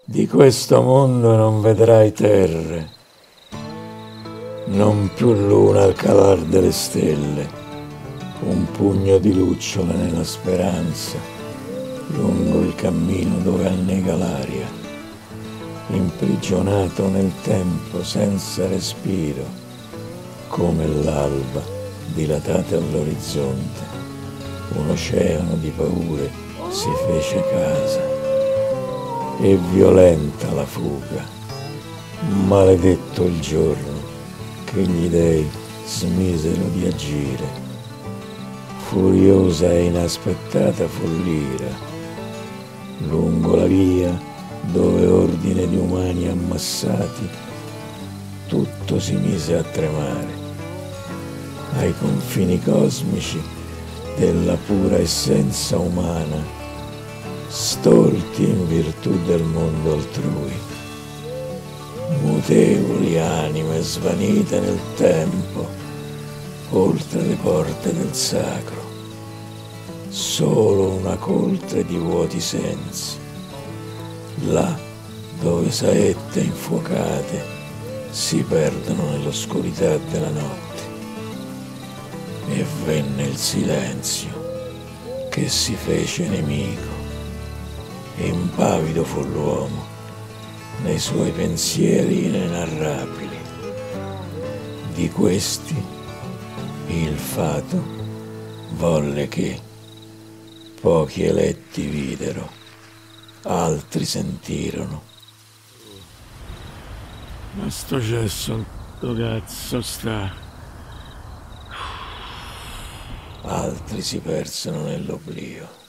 Di questo mondo non vedrai terre, non più luna al calar delle stelle, un pugno di lucciole nella speranza, lungo il cammino dove annega l'aria, imprigionato nel tempo senza respiro, come l'alba dilatata all'orizzonte, un oceano di paure si fece casa. E violenta la fuga, maledetto il giorno che gli dei smisero di agire, furiosa e inaspettata fu l'ira, lungo la via dove ordine di umani ammassati, tutto si mise a tremare, ai confini cosmici della pura essenza umana, stolti in virtù del mondo altrui, mutevoli anime svanite nel tempo, oltre le porte del sacro, solo una coltre di vuoti sensi, là dove saette infuocate si perdono nell'oscurità della notte. E venne il silenzio che si fece nemico. Impavido fu l'uomo nei suoi pensieri inenarrabili. Di questi il fato volle che pochi eletti videro, altri sentirono. Ma sto cesso, dove cazzo sta? Altri si persero nell'oblio.